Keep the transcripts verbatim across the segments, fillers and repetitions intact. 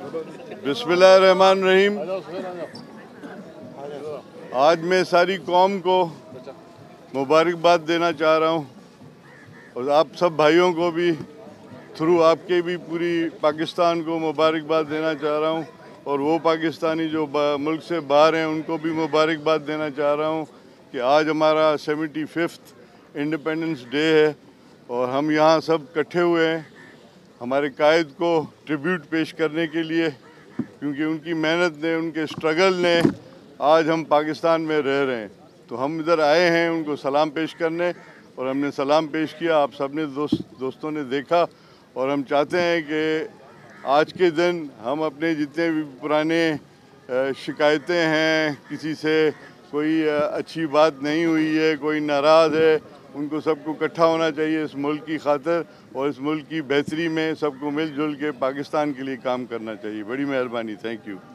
बिस्मिल्लाहिर्रहमानिर्रहीम। आज मैं सारी कौम को मुबारकबाद देना चाह रहा हूँ और आप सब भाइयों को भी थ्रू आपके भी पूरी पाकिस्तान को मुबारकबाद देना चाह रहा हूँ और वो पाकिस्तानी जो मुल्क से बाहर हैं उनको भी मुबारकबाद देना चाह रहा हूँ कि आज हमारा सेवेंटी फिफ्थ इंडिपेंडेंस डे है और हम यहाँ सब इकट्ठे हुए हैं हमारे कायद को ट्रिब्यूट पेश करने के लिए, क्योंकि उनकी मेहनत ने, उनके स्ट्रगल ने आज हम पाकिस्तान में रह रहे हैं। तो हम इधर आए हैं उनको सलाम पेश करने और हमने सलाम पेश किया। आप सब ने दोस्त दोस्तों ने देखा और हम चाहते हैं कि आज के दिन हम अपने जितने भी पुराने शिकायतें हैं, किसी से कोई अच्छी बात नहीं हुई है, कोई नाराज़ है, उनको सबको इकट्ठा होना चाहिए इस मुल्क की खातिर और इस मुल्क की बेहतरी में सबको मिलजुल के पाकिस्तान के लिए काम करना चाहिए। बड़ी मेहरबानी, थैंक यू।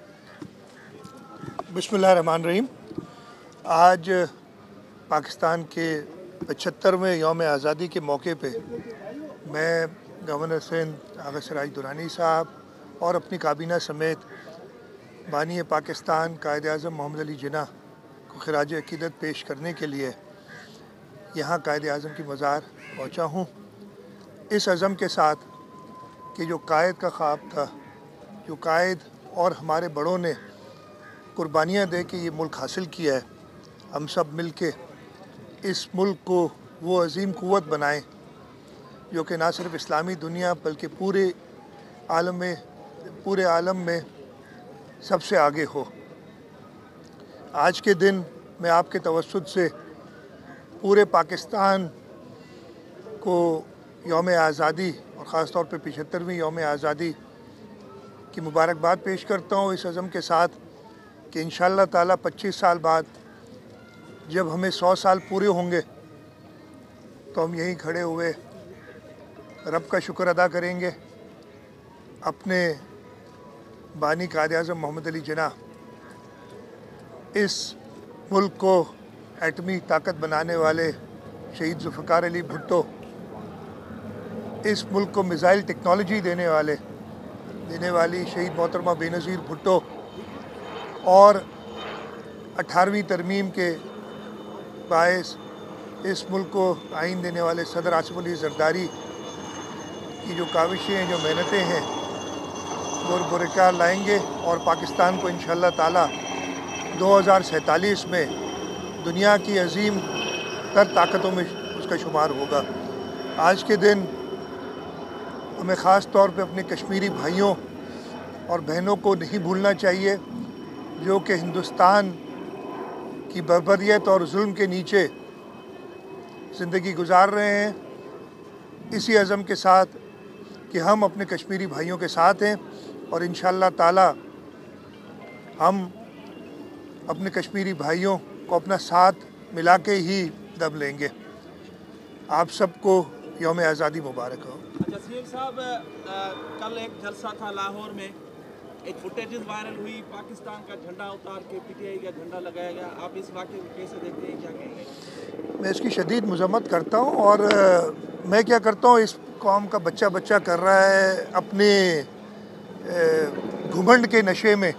बिस्मिल्लाहिर्रहमानिर्रहीम। आज पाकिस्तान के पचहत्तरवें यौम आज़ादी के मौके पे मैं गवर्नर सिंध आगा सिराज दुरानी साहब और अपनी काबीना समेत बानी पाकिस्तान कायद-ए-आज़म मोहम्मद अली जिन्ना को खिराज अक़ीदत पेश करने के लिए यहाँ कायद-ए-आज़म की मज़ार पहुँचा हूँ, इस अज़म के साथ कि जो कायद का ख्वाब था, जो कायद और हमारे बड़ों ने कुर्बानियाँ दे के ये मुल्क हासिल किया है, हम सब मिल के इस मुल्क को वो अज़ीम क़ुव्वत बनाएं जो कि ना सिर्फ इस्लामी दुनिया बल्कि पूरे आलम में पूरे आलम में सबसे आगे हो। आज के दिन मैं आपके तवस्सुत से पूरे पाकिस्तान को यौम आज़ादी और ख़ास तौर पे पचहत्तरवीं यौम आज़ादी की मुबारकबाद पेश करता हूँ, इस अज़म के साथ कि इंशाअल्लाह ताला पच्चीस साल बाद जब हमें सौ साल पूरे होंगे तो हम यहीं खड़े हुए रब का शुक्र अदा करेंगे, अपने बानी कायद-ए-आज़म मोहम्मद अली जिन्ना इस मुल्क को एटमी ताकत बनाने वाले शहीद ज़ुल्फ़िकार अली भुट्टो, इस मुल्क को मिसाइल टेक्नोलॉजी देने वाले देने वाली शहीद मोहतरमा बेनज़ीर भुट्टो और अठारहवीं तरमीम के बायस इस मुल्क को आइन देने वाले सदर आसिफ अली ज़रदारी की जो काविशें हैं, जो मेहनतें हैं, वो बुरकार लाएंगे और पाकिस्तान को इंशाअल्लाह ताला दो हज़ार सैंतालीस में दुनिया की अजीम तर ताकतों में उसका शुमार होगा। आज के दिन हमें ख़ास तौर पे अपने कश्मीरी भाइयों और बहनों को नहीं भूलना चाहिए जो कि हिंदुस्तान की बर्बरियत और जुल्म के नीचे ज़िंदगी गुजार रहे हैं। इसी अज़म के साथ कि हम अपने कश्मीरी भाइयों के साथ हैं और इंशाअल्लाह ताला हम अपने कश्मीरी भाइयों को अपना साथ मिला के ही दम लेंगे। आप सबको यौम आज़ादी मुबारक हो। अच्छा सीएम साहब, कल एक जलसा था लाहौर में, एक फुटेज वायरल हुई, पाकिस्तान का झंडा उतार के पीटीआई का झंडा लगाया गया। आप इस वाक़े को कैसे देखते हैं, क्या कहेंगे? मैं इसकी शदीद मज़म्मत करता हूँ और आ, मैं क्या करता हूँ, इस कौम का बच्चा बच्चा कर रहा है अपने घुमंड के नशे में,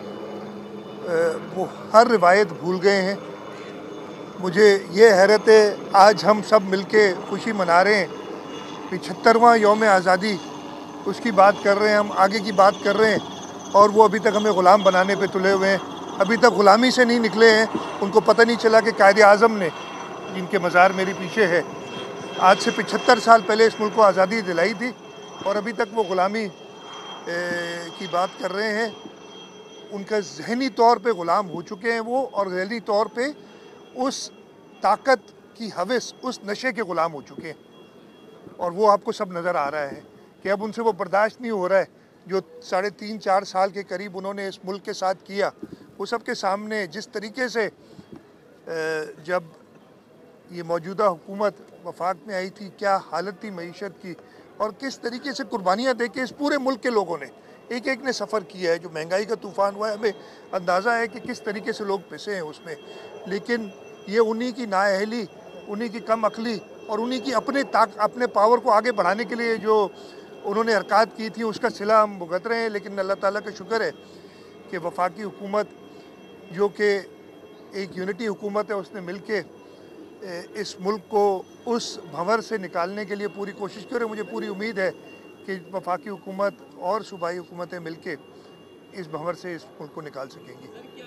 वो हर रिवायत भूल गए हैं। मुझे ये हैरत है, आज हम सब मिलके खुशी मना रहे हैं, पचहत्तरवां यौम आज़ादी उसकी बात कर रहे हैं, हम आगे की बात कर रहे हैं और वो अभी तक हमें ग़ुलाम बनाने पे तुले हुए हैं, अभी तक ग़ुलामी से नहीं निकले हैं। उनको पता नहीं चला कि कायद-ए-आज़म ने, जिनके मज़ार मेरे पीछे है, आज से पचहत्तर साल पहले इस मुल्क को आज़ादी दिलाई थी और अभी तक वो ग़ुलामी की बात कर रहे हैं। उनका ज़हनी तौर पे ग़ुलाम हो चुके हैं वो, और ज़हनी तौर पे उस ताकत की हवस, उस नशे के ग़ुलाम हो चुके हैं और वो आपको सब नज़र आ रहा है कि अब उनसे वो बर्दाश्त नहीं हो रहा है जो साढ़े तीन चार साल के करीब उन्होंने इस मुल्क के साथ किया। वो सब के सामने जिस तरीके से जब ये मौजूदा हुकूमत वफाक में आई थी, क्या हालत थी मईशत की और किस तरीके से कुर्बानियाँ दे के इस पूरे मुल्क के लोगों ने एक एक ने सफ़र किया है। जो महंगाई का तूफ़ान हुआ है, हमें अंदाज़ा है कि किस तरीके से लोग पिसे हैं उसमें, लेकिन ये उन्हीं की नाअहली, उन्हीं की कम अकली और उन्हीं की अपने ताक अपने पावर को आगे बढ़ाने के लिए जो उन्होंने हरकत की थी उसका सिला हम भुगत रहे हैं, लेकिन अल्लाह ताला का शुक्र है कि वफाकी हुकूमत जो कि एक यूनिटी हुकूमत है, उसने मिल के इस मुल्क को उस भंवर से निकालने के लिए पूरी कोशिश की और मुझे पूरी उम्मीद है कि वफाकी हुकूमत और सूबाई हुकूमतें मिल के इस भंवर से इस मुल्क को निकाल सकेंगी।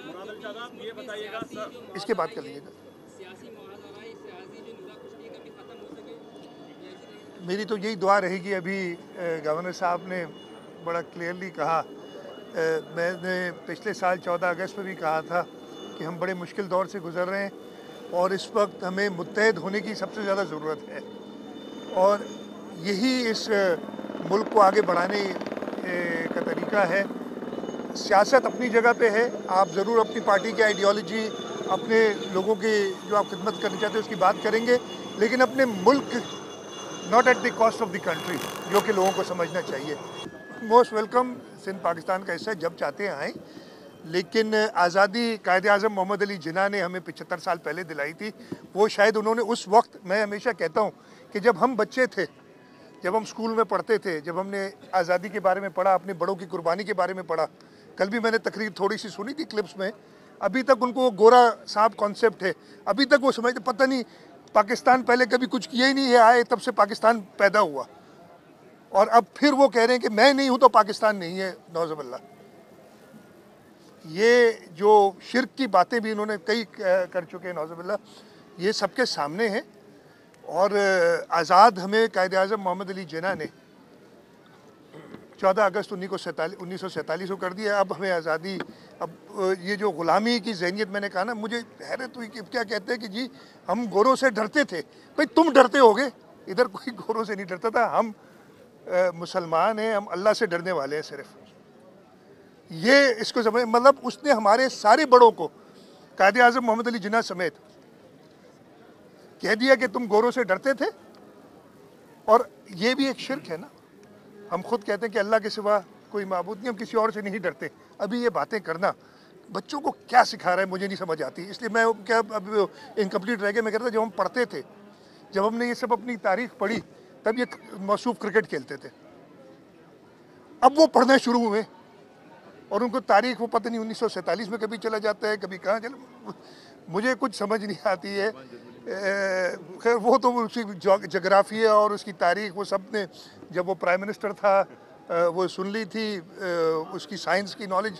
इसके बाद कर लीजिएगा। मेरी तो यही दुआ रहेगी। अभी गवर्नर साहब ने बड़ा क्लियरली कहा, मैंने पिछले साल चौदह अगस्त में भी कहा था कि हम बड़े मुश्किल दौर से गुज़र रहे हैं और इस वक्त हमें मुत्तहद होने की सबसे ज़्यादा ज़रूरत है और यही इस मुल्क को आगे बढ़ाने का तरीका है। सियासत अपनी जगह पे है, आप ज़रूर अपनी पार्टी की आइडियोलॉजी, अपने लोगों की जो आप खिदमत करना चाहते हैं उसकी बात करेंगे, लेकिन अपने मुल्क not at the cost of the country, जो कि लोगों को समझना चाहिए। मोस्ट वेलकम, सिंध पाकिस्तान का हिस्सा, जब चाहते हैं आएँ, लेकिन आज़ादी कायदे आज़म मोहम्मद अली जिन्ना ने हमें पचहत्तर साल पहले दिलाई थी। वो शायद उन्होंने उस वक्त, मैं हमेशा कहता हूँ कि जब हम बच्चे थे, जब हम स्कूल में पढ़ते थे, जब हमने आज़ादी के बारे में पढ़ा, अपने बड़ों की कुर्बानी के बारे में पढ़ा, कल भी मैंने तकरीर थोड़ी सी सुनी थी क्लिप्स में, अभी तक उनको वो गोरा सांप कॉन्सेप्ट है, अभी तक वो समझते पता नहीं पाकिस्तान पहले कभी कुछ किया ही नहीं है, आए तब से पाकिस्तान पैदा हुआ और अब फिर वो कह रहे हैं कि मैं नहीं हूँ तो पाकिस्तान नहीं है। नौज़बिल्लाह, ये जो शिर्क की बातें भी इन्होंने कई कर चुके हैं, नौज़बिल्लाह, ये सबके सामने है। और आज़ाद हमें कायदे आज़म मोहम्मद अली जिन्ना ने चौदह अगस्त उन्नीस सौ सैंतालीस उन्नीस सौ सैंतालीस को कर दिया। अब हमें आज़ादी, अब ये जो ग़ुलामी की ज़हनियत मैंने कहा ना, मुझे हैरत हुई कि क्या कहते हैं कि जी हम गोरों से डरते थे। भाई तुम डरते होगे, इधर कोई गोरों से नहीं डरता था। हम आ, मुसलमान हैं, हम अल्लाह से डरने वाले हैं सिर्फ। ये इसको समझ, मतलब उसने हमारे सारे बड़ों को, कायदे आज़म मोहम्मद अली जिन्ना समेत, कह दिया कि तुम गोरों से डरते थे। और ये भी एक शिर्क है ना, हम खुद कहते हैं कि अल्लाह के सिवा कोई माबूद नहीं, हम किसी और से नहीं डरते। अभी ये बातें करना बच्चों को क्या सिखा रहा है मुझे नहीं समझ आती। इसलिए मैं क्या अब इनकम्प्लीट रह गया, मैं कहता जब हम पढ़ते थे, जब हमने ये सब अपनी तारीख पढ़ी, तब ये मौसूफ क्रिकेट खेलते थे। अब वो पढ़ना शुरू हुए और उनको तारीख वो पता नहीं उन्नीस सौ सैंतालीस में कभी चला जाता है, कभी कहाँ चला, मुझे कुछ समझ नहीं आती है। खैर वो तो उसकी जोग्राफी और उसकी तारीख वो सब ने, जब वो प्राइम मिनिस्टर था वो सुन ली थी। उसकी साइंस की नॉलेज,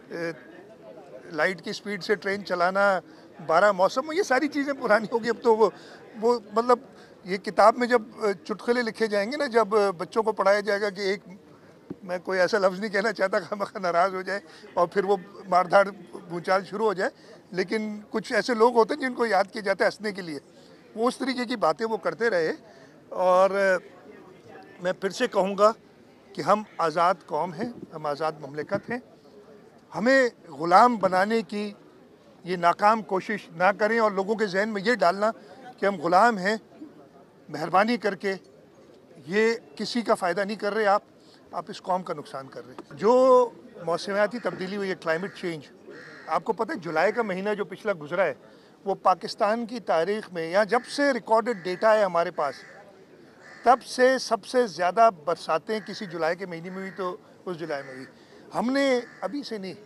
लाइट की स्पीड से ट्रेन चलाना, बारह मौसम, ये सारी चीज़ें पुरानी होगी अब तो। वो वो मतलब ये किताब में जब चुटकुले लिखे जाएंगे ना, जब बच्चों को पढ़ाया जाएगा कि एक, मैं कोई ऐसा लफ्ज़ नहीं कहना चाहता खामखा नाराज़ हो जाए और फिर वो मारधाड़ भूचाल शुरू हो जाए, लेकिन कुछ ऐसे लोग होते हैं जिनको याद किया जाता है हंसने के लिए, वो उस तरीके की बातें वो करते रहे। और मैं फिर से कहूँगा कि हम आज़ाद कौम हैं, हम आज़ाद ममलिकत हैं। हमें ग़ुलाम बनाने की ये नाकाम कोशिश ना करें और लोगों के जहन में ये डालना कि हम ग़ुलाम हैं, मेहरबानी करके ये किसी का फ़ायदा नहीं कर रहे आप, आप इस कौम का नुकसान कर रहे हैं। जो मौसमियाती तब्दीली हुई है, क्लाइमेट चेंज, आपको पता है जुलाई का महीना जो पिछला गुजरा है, वो पाकिस्तान की तारीख़ में, या जब से रिकॉर्डेड डेटा है हमारे पास, तब से सबसे ज़्यादा बरसातें किसी जुलाई के महीने में हुई तो उस जुलाई में हुई। हमने अभी से नहीं,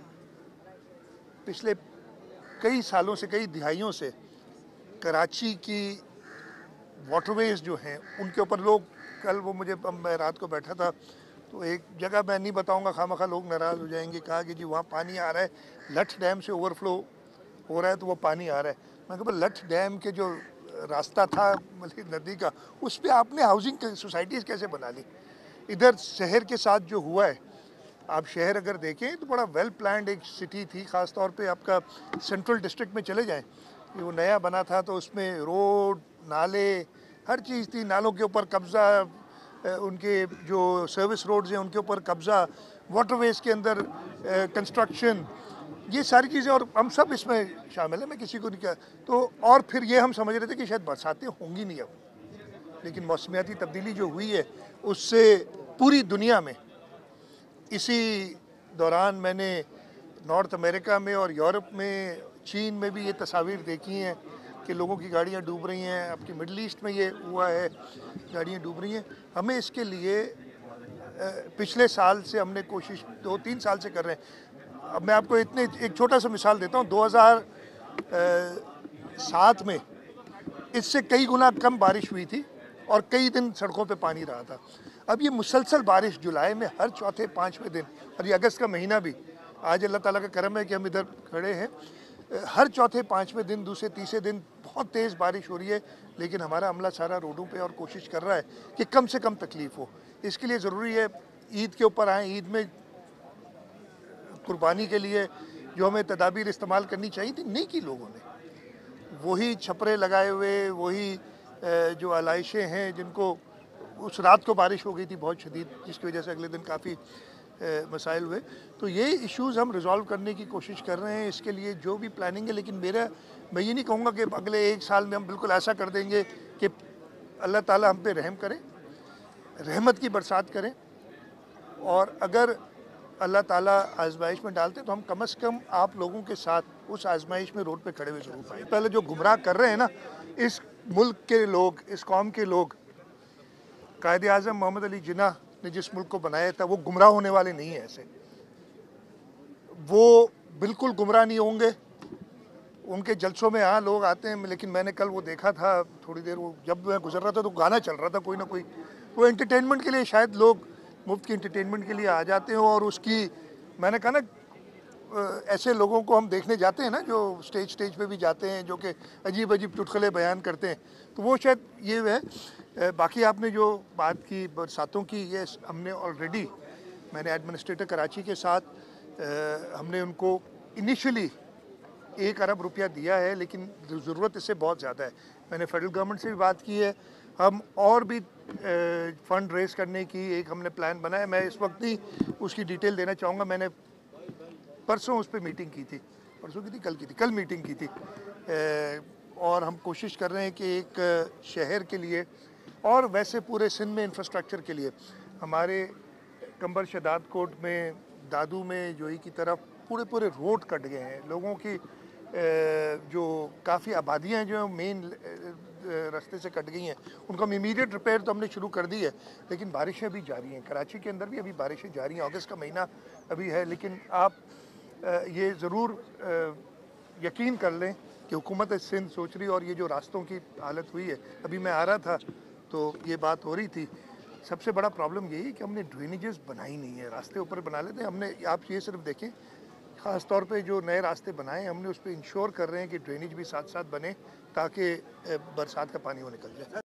पिछले कई सालों से, कई दिहाइयों से कराची की वाटरवेज जो हैं उनके ऊपर लोग, कल वो मुझे, मैं रात को बैठा था तो एक जगह मैं नहीं बताऊंगा खामखा लोग नाराज़ हो जाएंगे, कहा कि जी वहाँ पानी आ रहा है, लठ डैम से ओवरफ्लो हो रहा है तो वो पानी आ रहा है। मैं कहा लठ डैम के जो रास्ता था मतलब नदी का, उस पर आपने हाउसिंग सोसाइटीज़ कैसे बना ली। इधर शहर के साथ जो हुआ है, आप शहर अगर देखें तो बड़ा वेल प्लान्ड एक सिटी थी, ख़ास तौर पे आपका सेंट्रल डिस्ट्रिक्ट में चले जाएं, वो नया बना था तो उसमें रोड, नाले, हर चीज़ थी। नालों के ऊपर कब्ज़ा, उनके जो सर्विस रोड्स हैं उनके ऊपर कब्ज़ा, वाटरवेज के अंदर कंस्ट्रक्शन, ये सारी चीज़ें, और हम सब इसमें शामिल हैं, मैं किसी को नहीं कहा। तो और फिर ये हम समझ रहे थे कि शायद बरसातें होंगी नहीं अब, लेकिन मौसमियाती तब्दीली जो हुई है उससे पूरी दुनिया में, इसी दौरान मैंने नॉर्थ अमेरिका में और यूरोप में, चीन में भी ये तस्वीर देखी हैं कि लोगों की गाड़ियाँ डूब रही हैं। आपकी मिडल ईस्ट में ये हुआ है, गाड़ियाँ डूब रही हैं। हमें इसके लिए पिछले साल से हमने कोशिश दो तीन साल से कर रहे हैं। अब मैं आपको इतने एक छोटा सा मिसाल देता हूँ। दो हज़ार सात में इससे कई गुना कम बारिश हुई थी और कई दिन सड़कों पे पानी रहा था। अब ये मुसलसल बारिश जुलाई में हर चौथे पाँचवें दिन, और ये अगस्त का महीना भी, आज अल्लाह ताला का करम है कि हम इधर खड़े हैं, हर चौथे पाँचवें दिन, दूसरे तीसरे दिन बहुत तेज़ बारिश हो रही है। लेकिन हमारा अमला सारा रोडों पे और कोशिश कर रहा है कि कम से कम तकलीफ़ हो। इसके लिए ज़रूरी है ईद के ऊपर आएँ। ईद में कुर्बानी के लिए जो हमें तदाबीर इस्तेमाल करनी चाहिए थी, नहीं की लोगों ने। वही छपरे लगाए हुए, वही जो आलाइशें हैं जिनको उस रात को बारिश हो गई थी बहुत शदीद, जिसकी वजह से अगले दिन काफ़ी मसाइल हुए। तो ये इश्यूज़ हम रिज़ॉल्व करने की कोशिश कर रहे हैं। इसके लिए जो भी प्लानिंग है, लेकिन मेरा मैं ये नहीं कहूँगा कि अगले एक साल में हम बिल्कुल ऐसा कर देंगे कि अल्लाह ताला हम पे रहम करे, रहमत की बरसात करें। और अगर अल्लाह ताला आजमाइश में डालते तो हम कम से कम आप लोगों के साथ उस आजमाइश में रोड पे खड़े हुए ज़रूर पाएँ। पहले जो गुमराह कर रहे हैं ना इस मुल्क के लोग, इस कौम के लोग, कायदे आज़म मोहम्मद अली जिन्ना ने जिस मुल्क को बनाया था वो गुमराह होने वाले नहीं है। ऐसे वो बिल्कुल गुमराह नहीं होंगे। उनके जलसों में हाँ लोग आते हैं, लेकिन मैंने कल वो देखा था थोड़ी देर, वो जब मैं गुजर रहा था तो गाना चल रहा था कोई ना कोई। वो एंटरटेनमेंट के लिए, शायद लोग मुफ्त की एंटरटेनमेंट के लिए आ जाते हैं। और उसकी मैंने कहा ना, ऐसे लोगों को हम देखने जाते हैं ना जो स्टेज स्टेज पे भी जाते हैं, जो कि अजीब अजीब चुटकुले बयान करते हैं, तो वो शायद ये है। बाकी आपने जो बात की बरसातों की, ये हमने ऑलरेडी, मैंने एडमिनिस्ट्रेटर कराची के साथ हमने उनको इनिशियली एक अरब रुपया दिया है, लेकिन ज़रूरत इससे बहुत ज़्यादा है। मैंने फेडरल गवर्नमेंट से भी बात की है। हम और भी फ़ंड रेज़ करने की एक हमने प्लान बनाया। मैं इस वक्त ही उसकी डिटेल देना चाहूँगा। मैंने परसों उस पर मीटिंग की थी, परसों की थी कल की थी कल मीटिंग की थी। और हम कोशिश कर रहे हैं कि एक शहर के लिए और वैसे पूरे सिंध में इंफ्रास्ट्रक्चर के लिए, हमारे कंबर शदाद कोट में, दादू में, जोई की तरफ पूरे पूरे रोड कट गए हैं। लोगों की जो काफ़ी आबादियाँ जो मेन रास्ते से कट गई हैं, उनको हम इमीडिएट रिपेयर तो हमने शुरू कर दी है, लेकिन बारिशें अभी जारी हैं। कराची के अंदर भी अभी बारिशें जारी हैं। अगस्त का महीना अभी है, लेकिन आप ये ज़रूर यकीन कर लें कि हुकूमत सिंध सोच रही है। और ये जो रास्तों की हालत हुई है, अभी मैं आ रहा था तो ये बात हो रही थी, सबसे बड़ा प्रॉब्लम यही है कि हमने ड्रेनेजेस बनाई नहीं है। रास्ते ऊपर बना लेते हैं हमने, आप ये सिर्फ देखें, ख़ास तौर पे जो नए रास्ते बनाए हमने उस पर इंश्योर कर रहे हैं कि ड्रेनेज भी साथ साथ बने, ताकि बरसात का पानी वो निकल जाए।